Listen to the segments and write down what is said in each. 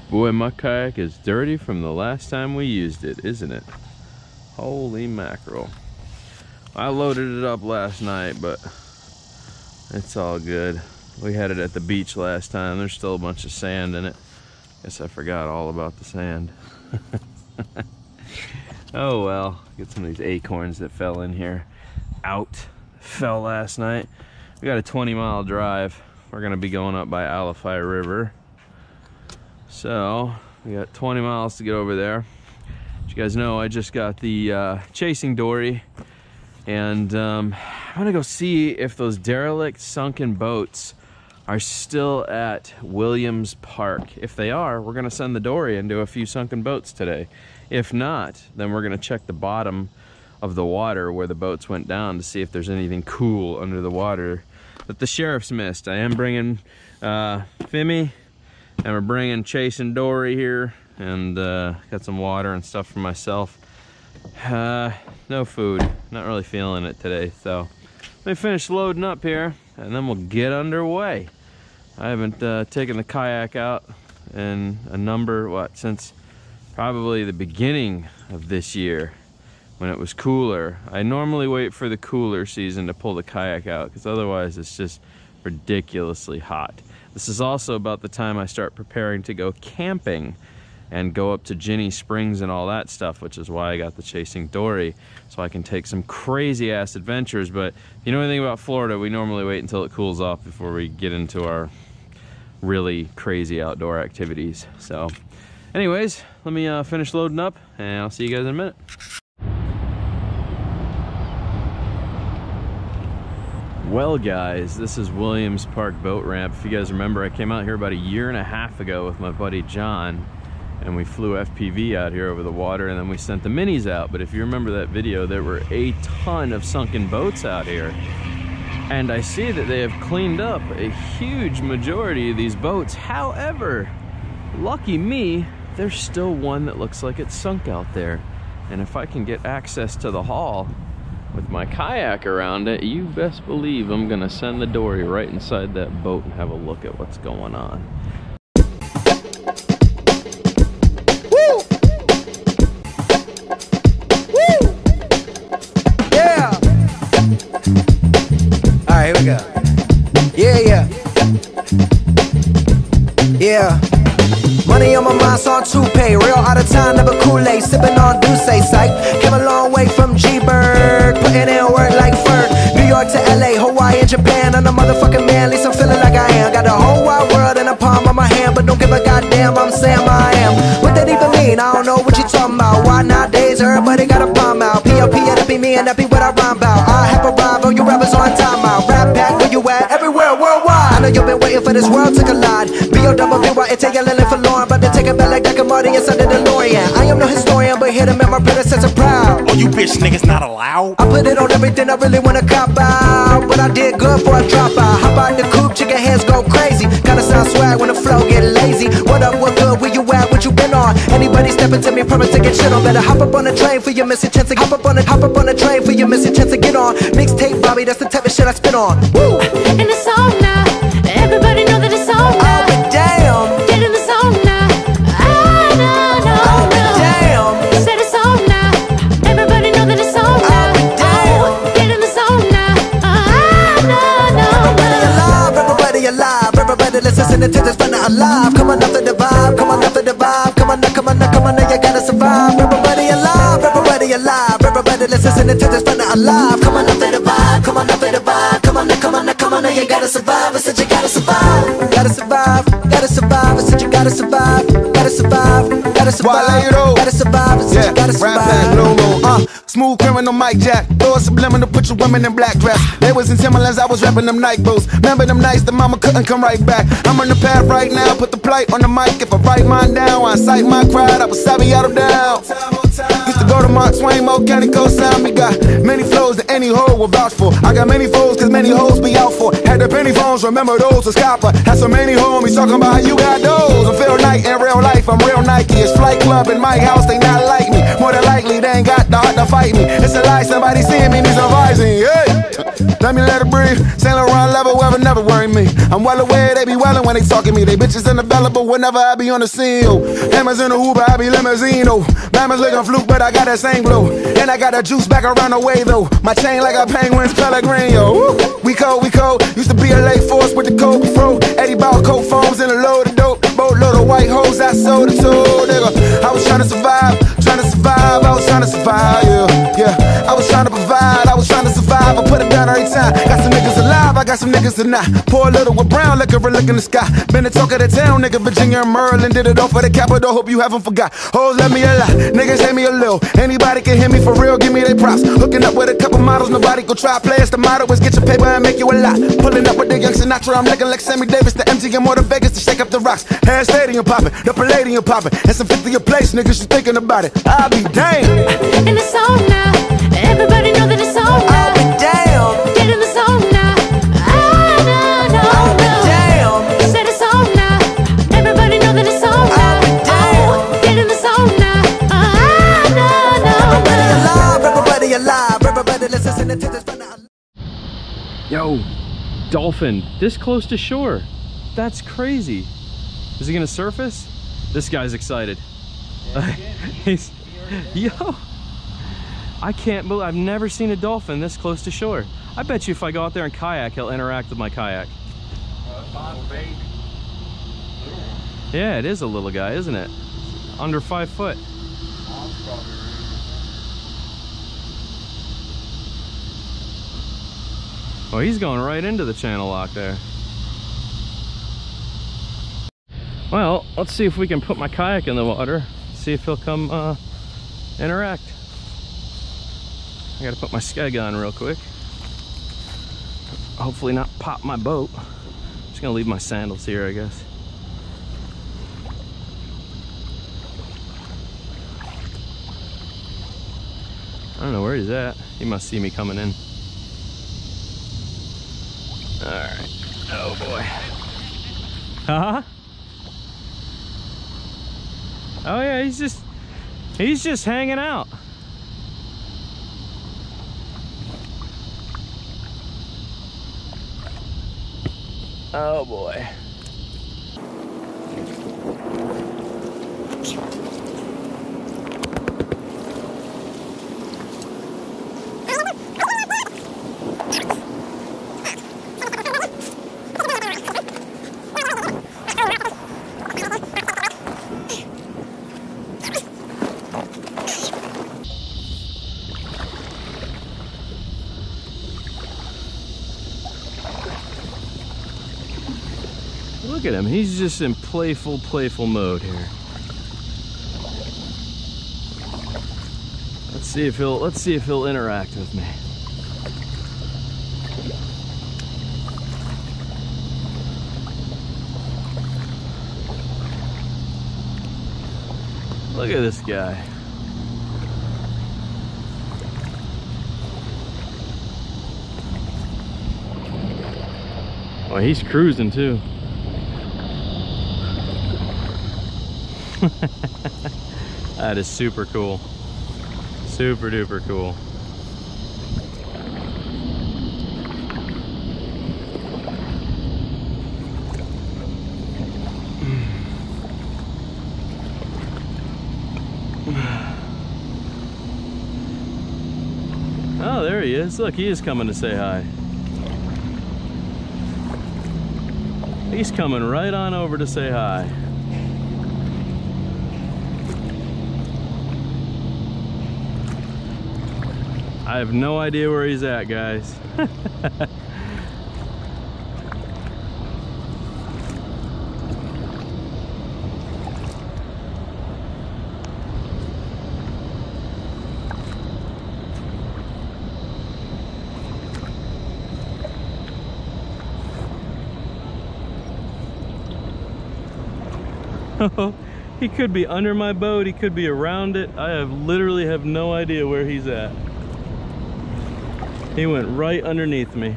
Boy, my kayak is dirty from the last time we used it, isn't it? Holy mackerel. I loaded it up last night, but it's all good. We had it at the beach last time. There's still a bunch of sand in it. Guess I forgot all about the sand. Oh well, get some of these acorns that fell in here. Fell last night. We got a 20-mile drive. We're gonna be going up by Alafai River. So we got 20 miles to get over there. As you guys know, I just got the chasing Dory, and I'm gonna go see if those derelict sunken boats are still at Williams Park. If they are, we're gonna send the Dory and do a few sunken boats today. If not, then we're gonna check the bottom of the water where the boats went down to see if there's anything cool under the water that the sheriff's missed. I am bringing Fimi, and we're bringing chasing Dory here, and got some water and stuff for myself. No food, not really feeling it today, so let me finish loading up here and then we'll get underway. I haven't taken the kayak out in a number, since probably the beginning of this year when it was cooler. I normally wait for the cooler season to pull the kayak out because otherwise it's just ridiculously hot. This is also about the time I start preparing to go camping and go up to Ginny Springs and all that stuff, which is why I got the chasing Dory, so I can take some crazy ass adventures. But if you know anything about Florida, we normally wait until it cools off before we get into our really crazy outdoor activities. So anyways, let me finish loading up and I'll see you guys in a minute. Well guys, this is Williams Park boat ramp. If you guys remember, I came out here about 1.5 years ago with my buddy John, and we flew FPV out here over the water, and then we sent the minis out. But if you remember that video, there were a ton of sunken boats out here, and I see that they have cleaned up a huge majority of these boats. However, lucky me, there's still one that looks like it's sunk out there, and if I can get access to the hull with my kayak around it, you best believe I'm gonna send the Dory right inside that boat and have a look at what's going on. Woo! Woo! Yeah! Alright, here we go. Yeah. Money on my mind, so on toupee. Real out of time, never Kool-Aid. Sipping on Douce, psych. Came a long way from G-Berg, putting in work like Ferg. New York to LA, Hawaii and Japan. I'm the motherfucking man, at least I'm feeling like I am. Got the whole wide world in the palm of my hand, but don't give a goddamn, I'm Sam, I am. What that even mean? I don't know what you talking about. Why nowadays everybody got a palm out? P.O.P. that be me and that be what I rhyme about. I have arrived on you rappers on time out. Rap pack, where you at? Everywhere, worldwide. I know you've been waiting for this world to collide. B.O.W.Y.N.T.A.L.N. for Lauren, but to take it back like Dr. Marty inside the DeLorean. I am no historian, but here to make my predecessor proud. Oh, you bitch niggas not allowed? I put it on everything I really wanna cop out, but I did good for a drop out. Hop out the coupe, chicken heads go crazy. Kinda sound swag when the flow get lazy. What up, what good, where you at, what you been on? Anybody stepping to me, promise to get shit on. Better hop up on the train for your missing chance to hop up on the train for your missing chance to get on. Mixtape Bobby, that's the type of shit I spit on. Woo! And it's on now. Everybody know that it's on now. Oh, but damn. Get in the zone now. Oh, but damn. Said it's on now. Everybody know that it's on now. Oh, but damn. Get in the zone now. Everybody alive, everybody let's listen to this fun alive. Come on up to the vibe, come on up to the vibe. Come on, now you gotta survive. Everybody alive, everybody let's listen to this fun alive. Come on up to the vibe, come on up to the vibe. Come on, now you gotta survive. I said you gotta survive, gotta survive. I said you gotta survive, gotta survive. Gotta survive, I said you gotta survive. Smooth criminal Mike Jack, throw a subliminal, put your women in black dress. They was in Timberlands, I was rapping them Nike boots. Remember them nights the mama couldn't come right back. I'm on the path right now, put the plight on the mic. If I write mine down, I incite my crowd, I was savvy out of down. Used to go to Mark Twain, Mo County co-sign. We got many flows that any hoe will vouch for. I got many foes cause many hoes be out for. Had the penny phones, remember those was copper. Had so many homies talking about how you got those. I feel like in real life, I'm real Nike. It's Flight Club in my house, they not like me. More than likely, they ain't got the heart to fight me. It's a lie, somebody seeing me needs advising. Hey! Let me let it breathe. Saint Laurent level, whoever never worry me. I'm well aware they be wildin' when they talking me. They bitches unavailable whenever I be on the scene. Oh, hammers in the Uber, I be limousine. Oh, Bama's looking fluke, but I got that same glow. And I got that juice back around the way though. My chain like a penguin's Pellegrino. Woo. We cold, we cold. Used to be a lake force with the cold before. 80 ball coat foams and a load of dope. Boatload of white hoes I sold it to, nigga. I was trying to survive, I was trying to survive, yeah. I was trying to provide, I was trying to survive. I put it down every time. Got some niggas alive, I got some niggas to not. Pour a little with brown liquor and look in the sky. Been the talk of the town, nigga. Virginia and Maryland did it all for the capital. Hope you haven't forgot. Hoes let me a lot, niggas hate me a little. Anybody can hit me for real, give me their props. Hooking up with a couple models, nobody go try. Players, the motto is get your paper and make you a lot. Pulling up with the young Sinatra, I'm looking like Sammy Davis, the MGM or the Vegas to shake up the rocks. Hand stadium popping, the Palladium popping, and some 50th place, niggas, you thinking about it. I'll be damned. In the zone now, everybody know that it's on now. I'll be damned. Get in the zone now. No. I'll be damned. Said it's on now. Everybody know that it's on now. I'll be damned. Get in the zone now. No. Everybody alive, everybody listen to this. Yo, dolphin, this close to shore. That's crazy. Is he gonna surface? This guy's excited. He's, yo, I can't believe I've never seen a dolphin this close to shore. I bet you if I go out there and kayak, he'll interact with my kayak. Yeah, it is a little guy, isn't it? Under 5 foot. Oh, he's going right into the channel lock there. Well, let's see if we can put my kayak in the water. See if he'll come interact. I gotta put my skeg on real quick. Hopefully not pop my boat. Just gonna leave my sandals here, I guess. I don't know where he's at. He must see me coming in. All right. Oh boy. Huh? Oh yeah, he's just hanging out. Oh boy. Look at him, he's just in playful mode here. Let's see if he'll interact with me. Look at this guy. Oh, he's cruising too. That is super cool. Super duper cool. Oh, there he is. Look, he is coming to say hi. He's coming right on over to say hi. I have no idea where he's at, guys. He could be under my boat, he could be around it. I literally have no idea where he's at. He went right underneath me.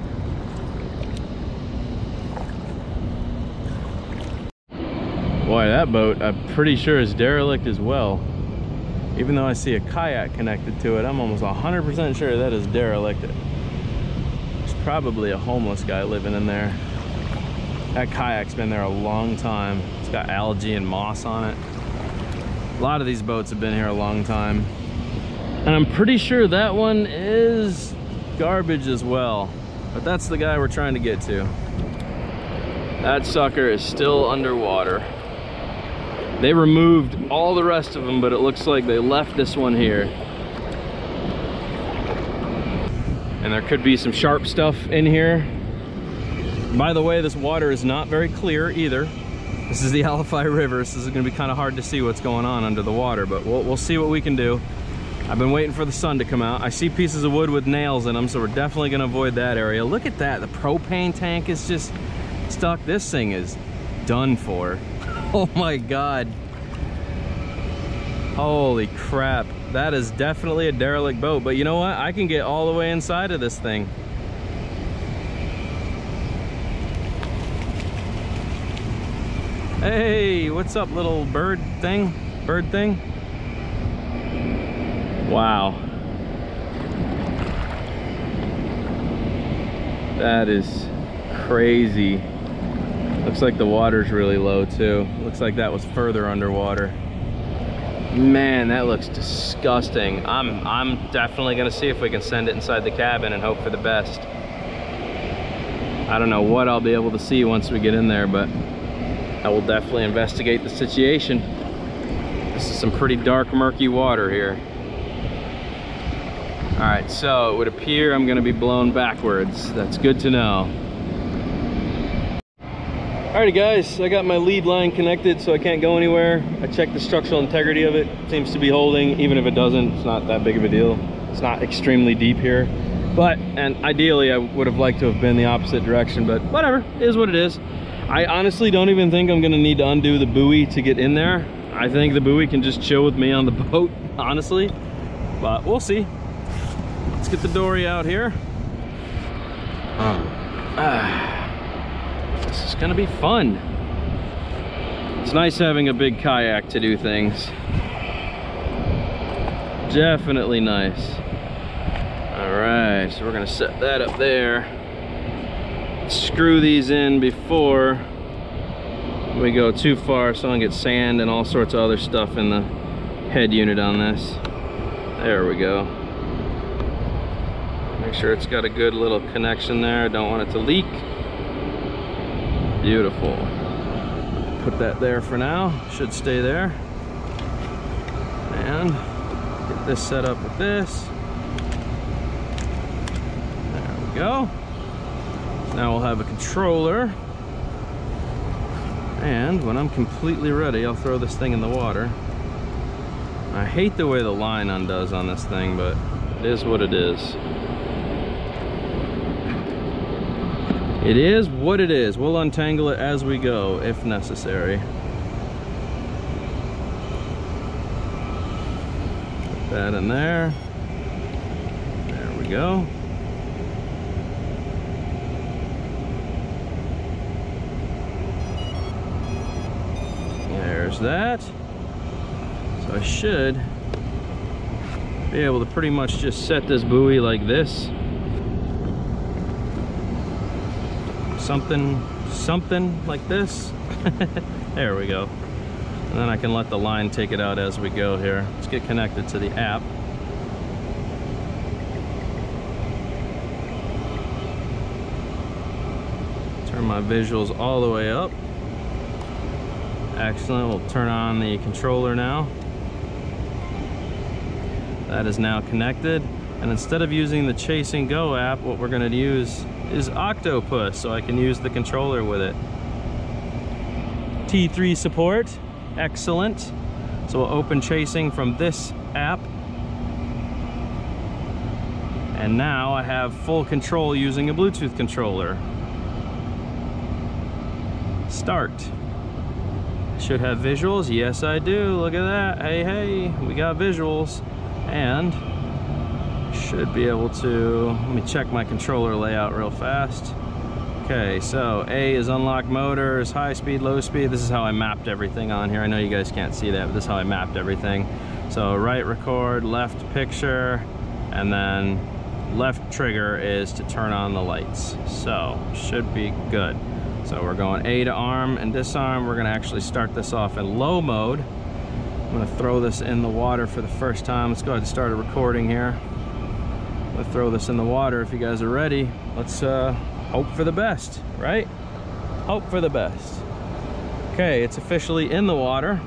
Boy, that boat, I'm pretty sure is derelict as well. Even though I see a kayak connected to it, I'm almost 100% sure that is derelict. probably a homeless guy living in there. That kayak's been there a long time. It's got algae and moss on it. A lot of these boats have been here a long time. And I'm pretty sure that one is garbage as well. But that's the guy we're trying to get to. That sucker is still underwater. They removed all the rest of them, but it looks like they left this one here. And there could be some sharp stuff in here. By the way, this water is not very clear either. This is the Alafai River, so this is gonna be kind of hard to see what's going on under the water, but we'll see what we can do. I've been waiting for the sun to come out. I see pieces of wood with nails in them, so we're definitely gonna avoid that area. Look at that, the propane tank is just stuck. This thing is done for. Oh my God. Holy crap. That is definitely a derelict boat, but you know what? I can get all the way inside of this thing. Hey, what's up, little bird thing? Bird thing? Wow. That is crazy. Looks like the water's really low too. Looks like that was further underwater. Man, that looks disgusting. I'm definitely gonna see if we can send it inside the cabin and hope for the best. I don't know what I'll be able to see once we get in there, but I will definitely investigate the situation. This is some pretty dark, murky water here. All right, so it would appear I'm gonna be blown backwards. That's good to know. Alrighty guys, I got my lead line connected so I can't go anywhere. I checked the structural integrity of it. Seems to be holding. Even if it doesn't, it's not that big of a deal. It's not extremely deep here. But, and ideally I would have liked to have been the opposite direction, but whatever, it is what it is. I honestly don't even think I'm gonna need to undo the buoy to get in there. I think the buoy can just chill with me on the boat, honestly. But we'll see. Let's get the Dory out here. This is gonna be fun. It's nice having a big kayak to do things. Definitely nice. All right, so we're gonna set that up there. Screw these in before we go too far so I don't get sand and all sorts of other stuff in the head unit on this. There we go. Make sure it's got a good little connection there. I don't want it to leak. Beautiful. Put that there for now. Should stay there. And get this set up with this. There we go. Now we'll have a controller. And when I'm completely ready, I'll throw this thing in the water. I hate the way the line undoes on this thing, but it is what it is. It is what it is. We'll untangle it as we go, if necessary. Put that in there. There we go. There's that. So I should be able to pretty much just set this buoy like this. Something like this. There we go. And then I can let the line take it out as we go here. Let's get connected to the app. Turn my visuals all the way up. Excellent. We'll turn on the controller now. That is now connected. And instead of using the Chase and Go app, what we're going to use is Octopus, so I can use the controller with it. T3 support, excellent. So we'll open chasing from this app. And now I have full control using a Bluetooth controller. Start. Should have visuals, yes I do, look at that, hey, we got visuals. And should be able to, let me check my controller layout real fast. Okay, so A is unlock motors, high speed, low speed. This is how I mapped everything on here. I know you guys can't see that, but this is how I mapped everything. So right record, left picture, and then left trigger is to turn on the lights. So should be good. So we're going A to arm and disarm. We're gonna actually start this off in low mode. I'm gonna throw this in the water for the first time. Let's go ahead and start a recording here. I'm gonna throw this in the water if you guys are ready. Let's hope for the best, right? Hope for the best. Okay, it's officially in the water.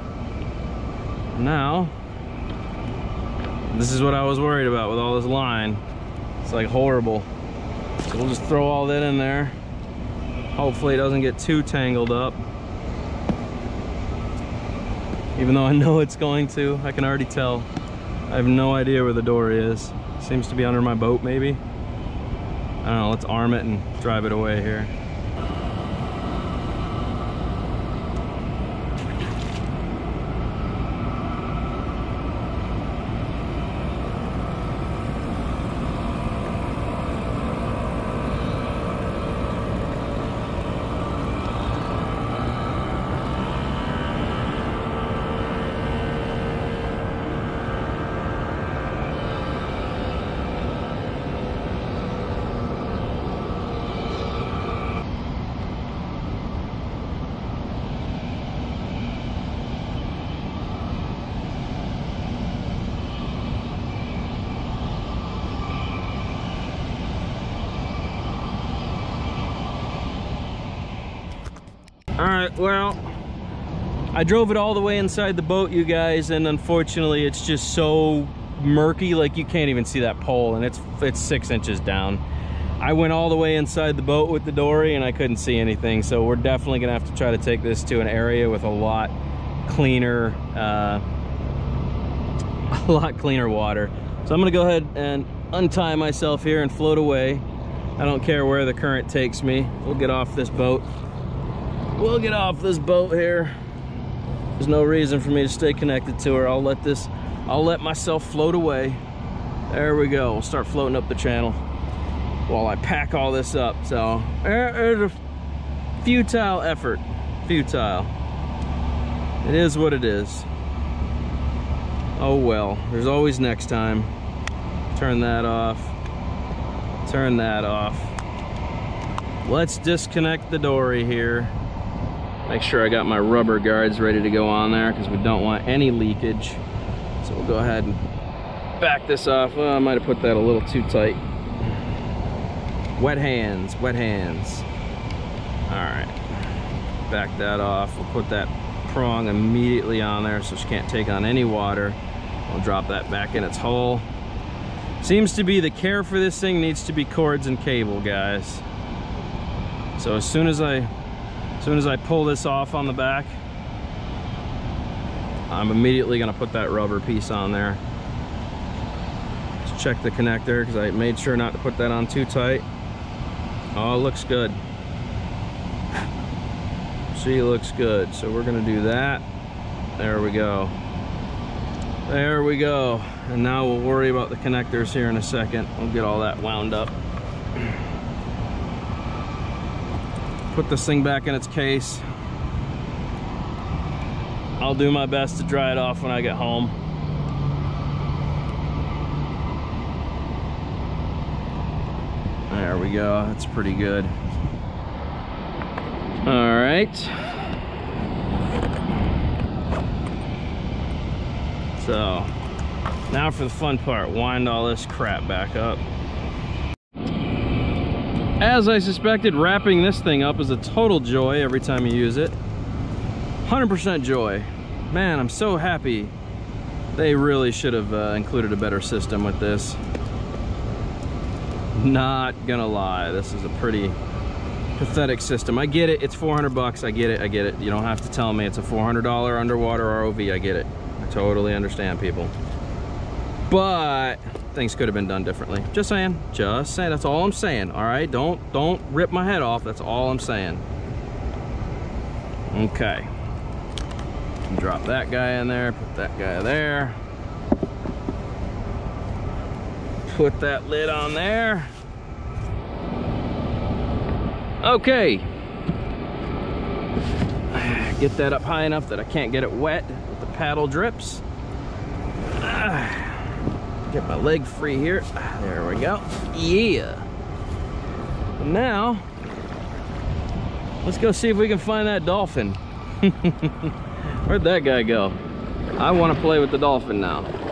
Now, this is what I was worried about with all this line. It's like horrible. So we'll just throw all that in there. Hopefully it doesn't get too tangled up. Even though I know it's going to, I can already tell. I have no idea where the Dory is. Seems to be under my boat maybe. I don't know, let's arm it and drive it away here. All right, well, I drove it all the way inside the boat, you guys, and unfortunately it's just so murky, like you can't even see that pole, and it's 6 inches down. I went all the way inside the boat with the Dory and I couldn't see anything, so we're definitely gonna have to try to take this to an area with a lot cleaner water. So I'm gonna go ahead and untie myself here and float away. I don't care where the current takes me. We'll get off this boat. We'll get off this boat here. There's no reason for me to stay connected to her. I'll let myself float away. There we go. We'll start floating up the channel while I pack all this up. So it's a futile effort. Futile. It is what it is. Oh well, there's always next time. Turn that off. Turn that off. Let's disconnect the Dory here. Make sure I got my rubber guards ready to go on there because we don't want any leakage. So we'll go ahead and back this off. Well, I might have put that a little too tight. Wet hands, wet hands. All right, back that off. We'll put that prong immediately on there so she can't take on any water. We'll drop that back in its hole. Seems to be the care for this thing needs to be cords and cable, guys. So as soon as I pull this off on the back, I'm immediately gonna put that rubber piece on there. Just check the connector because I made sure not to put that on too tight. Oh, it looks good. She looks good. So we're gonna do that. There we go. There we go. And now we'll worry about the connectors here in a second. We'll get all that wound up. Put this thing back in its case. I'll do my best to dry it off when I get home. There we go, that's pretty good. All right. So, now for the fun part, wind all this crap back up. As I suspected, wrapping this thing up is a total joy every time you use it. 100% joy. Man, I'm so happy. They really should have included a better system with this. Not gonna lie, this is a pretty pathetic system. I get it, it's 400 bucks, I get it. You don't have to tell me it's a $400 underwater ROV, I get it. I totally understand, people. But things could have been done differently. Just saying, that's all I'm saying, all right? Don't rip my head off, that's all I'm saying. Okay. Drop that guy in there, put that guy there. Put that lid on there. Okay. Get that up high enough that I can't get it wet with the paddle drips. Get my leg free here. There we go. Yeah. And now, let's go see if we can find that dolphin. Where'd that guy go? I want to play with the dolphin now.